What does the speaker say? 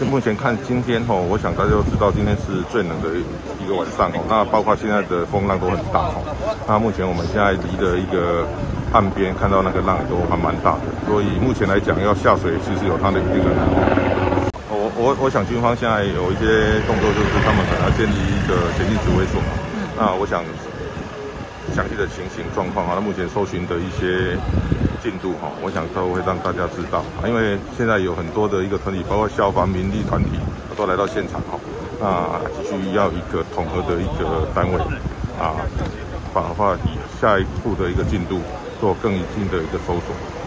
目前看今天我想大家都知道，今天是最冷的一个晚上那包括现在的风浪都很大那目前我们现在离的一个岸边，看到那个浪也都还蛮大的，所以目前来讲要下水其实有它的一定的难度。我想军方现在有一些动作，就是他们可能要建立一个前进指挥所那我想详细的情形状况那目前搜寻的一些进度我想都会让大家知道因为现在有很多的一个团体，包括消防、民力团体都来到现场那急需要一个统合的一个单位把以下一步的一个进度做更一定的一个搜索。